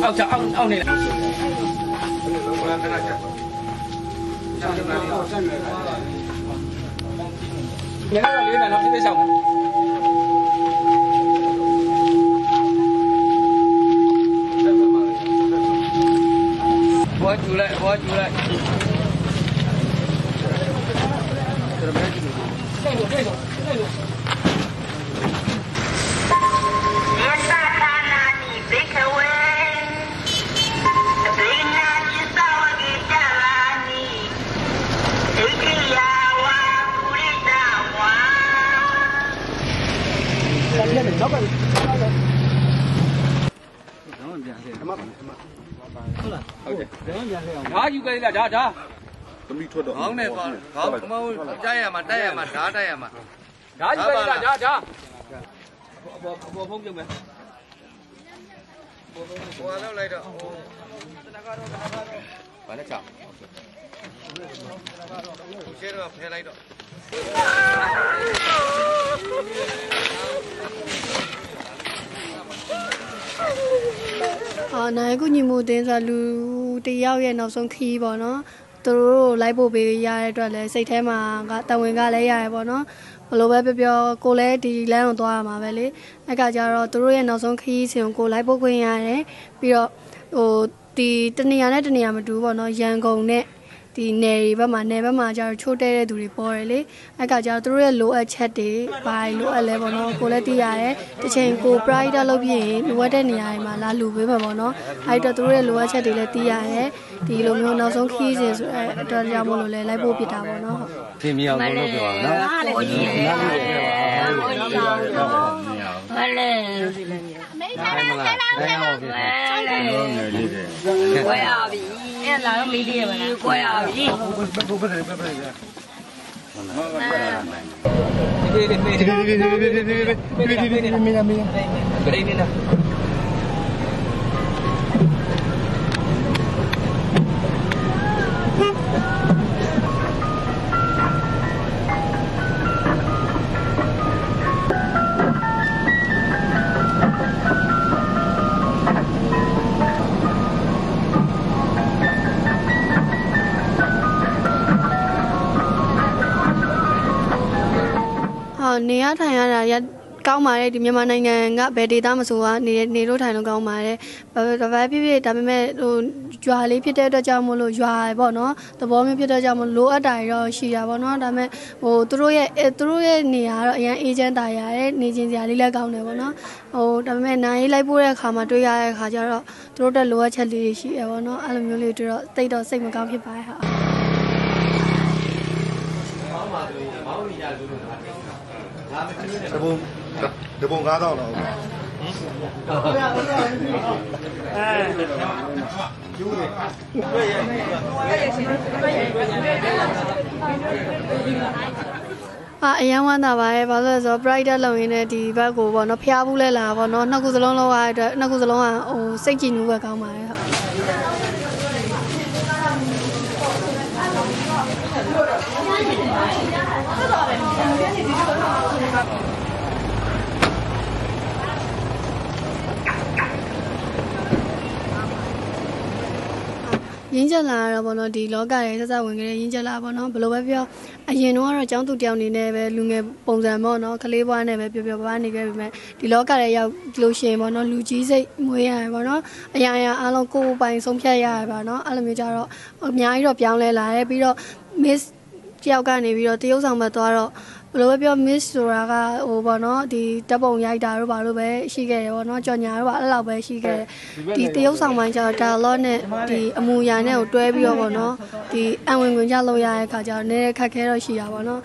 ông này. Những cái lý này nó sẽ xong. Buat julai. Đó, you guys là đó. Không này không mau đây mà đá đây mà. Đó, you guys là đó. Bộ phong chừng mày. Bộ đâu lấy được. Phải nó chậm. Xe rồi phải lấy được. Này cũng như một tên là lưu đi giao về nào xong khi bỏ nó tôi lấy bộ về nhà rồi lấy xây thêm mà tàu người ta lấy nhà bỏ nó lúc bây giờ cô lấy đi lấy một toa mà về lấy cái giờ rồi tôi nào xong khi xem cô lấy bộ về nhà đấy bây giờ thì tên nhà mà đủ bỏ nó giang công nè thì nề mà giờ chốt đây đủ đi bỏ đấy cái giờ tôi lúa ở chết đấy bài lúa lấy bỏ nó cô lấy đi nhà đấy thì trên cô price đã lâu gì lúa đây nhà mà là lúa với mà bỏ nó hay là tôi lúa chết đấy lấy đi nhà đấy thì lúc nào nó xong khi gì rồi ra một lấy bộ bị đào bỏ nó thì nhiều có lúc rồi đó em là mấy điều mà quay à gì နေရထိုင်ရတာကောင်းပါတယ်ဒီမြန်မာနိုင်ငံကဘယ်ဒေသမှာဆိုကနေလို့ထိုင်လို့ကောင်းပါတယ်ဘာဖြစ်ဖြစ်ဒါပေမဲ့ရွာလေးဖြစ်တဲ့အတွက်ကြောင့်မို့လို့ရွာပေါ့နော်သဘောမျိုးဖြစ်တဲ့ကြောင့်မို့လိုအပ်တာရောရှိတာပေါ့နော်ဒါပေမဲ့သူတို့ရဲ့နေရာတော့အရင်အေဂျင့်တာရတဲ့နေချင်းစရာလေးလည်းကောင်းတယ်ပေါ့နော်ဒါပေမဲ့နိုင်ရေးလိုက်ပို့တဲ့အခါမှာတွေ့ရတဲ့အခါကျတော့သူတို့တက်လိုအပ်ချက်လေးရှိရပေါ့နော်အဲ့လိုမျိုးလေးတွေ့တော့တိတ်တော့စိတ်မကောင်းဖြစ်ပါရဲ့ဟာတပုံ9000တော့ဟုတ်ကဲ့အရန်ဝမ်းသာပါရဲ့ဘာလို့လဲဆိုတော့ brighter လုံရင်းနဲ့ဒီဘက်ကိုပေါ့နော်ဖျားဘူးလဲလာပေါ့နော်နှစ်ခုစလုံးလောက်ရတဲ့အတွက်နှစ်ခုစလုံးကစိတ်ကြည်နူးပဲကောင်းပါရဲ့ရင်းချက်လာတော့ဗောနော်ဒီလောကရဲ့ဆက်ဆက်ဝင်ကြတဲ့ရင်းချက်လာဗောနော်ဘယ်လိုပဲပြောအရင်တော့ကျောင်းသူတယောက်နေနဲ့ပဲလူငယ်ပုံစံဗောနော်ကလေးဘွားနဲ့ပဲပြောပါနေခဲ့ပြီမဲ့ဒီလောကရဲ့ရောက်လို့ရှိရင်ဗောနော်လူကြီးစိတ်မွေးရတယ်ဗောနော်အရာအားလုံးကိုယ်ပိုင်ဆုံးဖြတ်ရရပါနော်အဲ့လိုမျိုးကြတော့အများကြီးတော့ပြောင်းလဲလာတယ်ပြီးတော့ miss တယောက်ကနေပြီးတော့တရုတ်ဆောင်ဘက်သွားတော့ဘယ်လိုပဲပြော miss ဆိုတာကဗောနော်ဒီတပ်ပုံရိုက်တာတို့ဘာလို့ပဲရှိခဲ့တယ်ဗောနော်ကြော်ညာတို့ဘာအဲ့လောက်ပဲရှိခဲ့တယ်ဒီတရုတ်ဆောင်ပိုင်းကျတော့ dialogue နဲ့ဒီအမူအရာနဲ့ကိုတွဲပြီးတော့ဗောနော်ဒီအဝင်ခွင့်ကြလုပ်ရတဲ့အခါကျတော့နည်းနည်းခက်ခဲတော့ရှိတာဗောနော်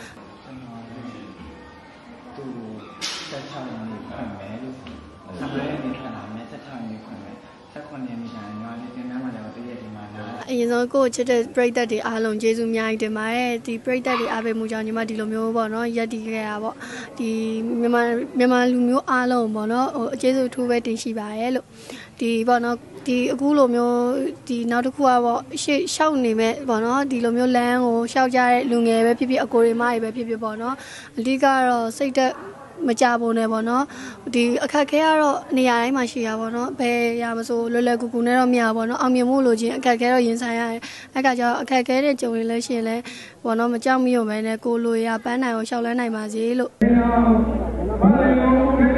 အရင်ဆုံးကိုချစ်တဲ့ပရိသတ်တွေအားလုံးကျေးဇူးအများကြီးတင်ပါတယ်ဒီပရိသတ်တွေအားပေးမှုကြောင့်ညီမဒီလိုမျိုးပေါ့နော်ရက်တည်ခဲ့တာပေါ့ဒီမြန်မာလူမျိုးအားလုံးပေါ့နော်ကျေးဇူးထူးပဲတင်ရှိပါတယ်လို့ဒီပေါ့နော်ဒီအခုလိုမျိုးဒီနောက်တစ်ခုကပေါ့ရှေ့လျှောက်နေမဲ့ပေါ့နော်ဒီလိုမျိုးလမ်းကိုလျှောက်ကြတဲ့လူငယ်ပဲဖြစ်ဖြစ်အကိုတွေမတွေပဲဖြစ်ဖြစ်ပေါ့နော်အဓိကတော့စိတ်သက်မကြဘူးနဲ့ပေါ့နော်ဒီအခက်ခဲကတော့နေရာတိုင်းမှာရှိရပါတော့ဘယ်ရမဆိုလွယ်လွယ်ကူကူနဲ့တော့မရပါတော့အောင်မြင်မှုလိုချင်အခက်ခဲတော့ရင်ဆိုင်ရတယ်အဲ့ကကြောင့်အခက်ခဲတဲ့ကြုံရင်လည်းရှင်လဲပေါ့နော်မကြောက်မရွံ့ပဲနဲ့ကိုလိုရပန်းနိုင်အောင်ရှောက်လန်းနိုင်ပါစေလို့